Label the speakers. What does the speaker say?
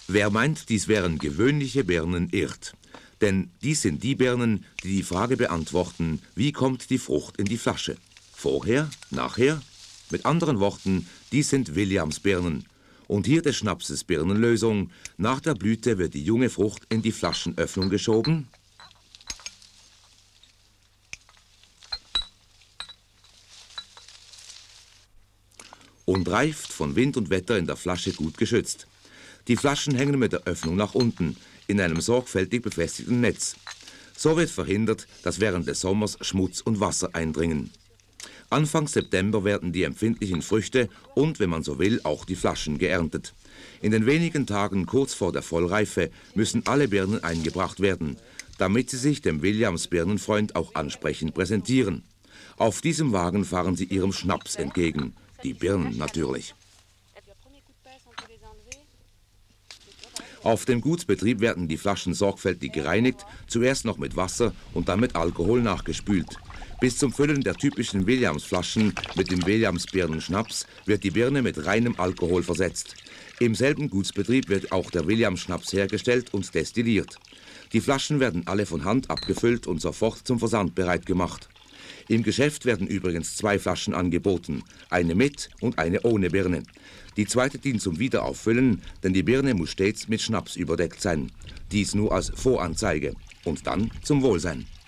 Speaker 1: Wer meint, dies wären gewöhnliche Birnen, irrt. Denn dies sind die Birnen, die die Frage beantworten, wie kommt die Frucht in die Flasche? Vorher? Nachher? Mit anderen Worten, dies sind Williamsbirnen. Und hier des Schnapses Birnenlösung. Nach der Blüte wird die junge Frucht in die Flaschenöffnung geschoben und reift von Wind und Wetter in der Flasche gut geschützt. Die Flaschen hängen mit der Öffnung nach unten, in einem sorgfältig befestigten Netz. So wird verhindert, dass während des Sommers Schmutz und Wasser eindringen. Anfang September werden die empfindlichen Früchte und, wenn man so will, auch die Flaschen geerntet. In den wenigen Tagen kurz vor der Vollreife müssen alle Birnen eingebracht werden, damit sie sich dem Williams-Birnenfreund auch ansprechend präsentieren. Auf diesem Wagen fahren sie ihrem Schnaps entgegen. Die Birnen natürlich. Auf dem Gutsbetrieb werden die Flaschen sorgfältig gereinigt, zuerst noch mit Wasser und dann mit Alkohol nachgespült. Bis zum Füllen der typischen Williams-Flaschen mit dem Williams-Birnenschnaps wird die Birne mit reinem Alkohol versetzt. Im selben Gutsbetrieb wird auch der Williams-Schnaps hergestellt und destilliert. Die Flaschen werden alle von Hand abgefüllt und sofort zum Versand bereit gemacht. Im Geschäft werden übrigens 2 Flaschen angeboten, eine mit und eine ohne Birne. Die zweite dient zum Wiederauffüllen, denn die Birne muss stets mit Schnaps überdeckt sein. Dies nur als Voranzeige und dann zum Wohlsein.